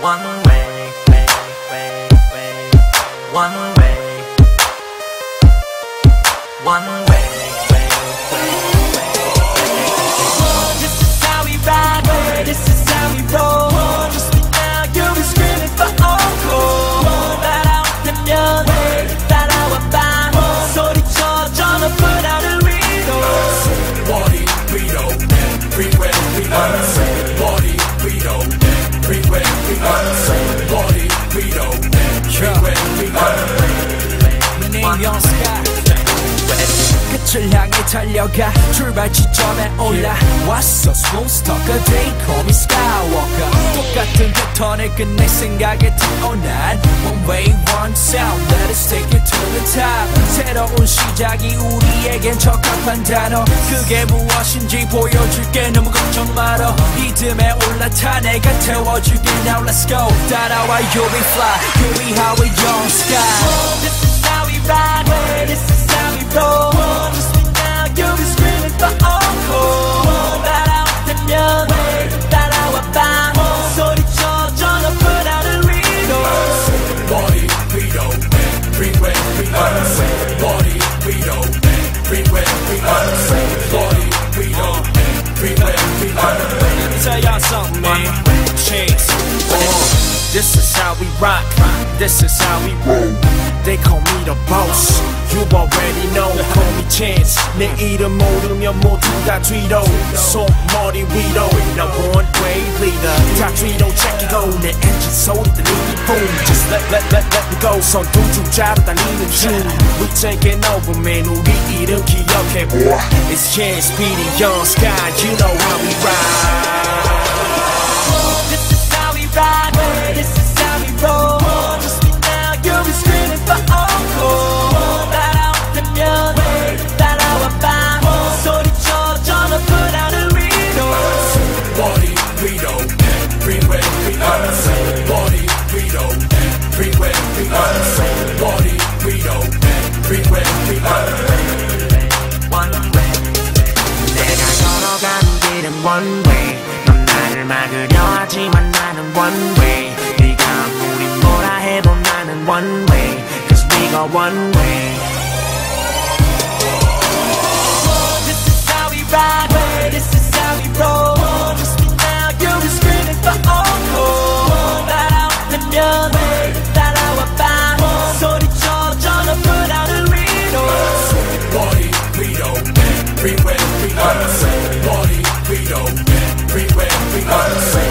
One way, one way, one way. This is how we ride, this is how we roll. Just me now, you'll be screaming for encore. 따라오면 따라와 봐. 소리쳐 전화 put out a riddle. Party, Rito, everywhere we go. Party, Rito, everywhere we go. Party, Rito, everywhere we go. My name Young Sky. 끝을 향해 달려가 출발 지점에 올라왔어. Smooth talker, they call me Skywalker. 똑같은 패턴을 끝낼 생각에 태어난 One way, one sound, let us take it to the top. 새로운 시작이 우리에겐 적합한 단어. 그게 무엇인지 보여줄게, 너무 걱정 말어. 리듬에 올라타 내가 태워줄게. Now let's go, 따라와 you'll be fly. You'll be how we Young Sky. This is how we ride, this is how we roll. Just me now, you'll be screaming for encore. 따라오면 따라와 봐. 소리쳐 전화 put out a riddle. Party, Rito, everywhere we go. Party, Rito, everywhere we go. Party, Rito, everywhere we go. Let me tell y'all something, man. Chance. This is how we rock. This is how we roll. They call me the boss. You already know. Call me Chance. 내 이름 모르면 모두 다 뒤로. 손머리 위로. 나 one way leader. 다 뒤로 check it out. 내 엔진 소리 들리니 boom. Just let me go. 손 두 줄 잡아다니는 중. We taking over, man. 우리 이름 기억해. It's Chance, Speedy, Young Sky. You know how we ride. This is how we ride, this is how we roll. Just me now, you'll be screaming for encore. 따라오면 따라와 봐. 소리쳐 전화 put out a riddle. Party, Rito, everywhere we go. Party, Rito, everywhere we go. Party, Rito, everywhere we go. One way. 내가 걸어가는 길은 one way. 넌 나를 막으려 하지만 나는 one way. 네가 아무리 뭐라 해도 나는 one way. Cause we go one way. This is how we ride, this is how we roll. Just me now, you'll be screaming for encore. 따라오면 따라와 봐. 소리쳐 전화 put out a riddle. Party, Rito, everywhere we go. Party, Rito, everywhere we go.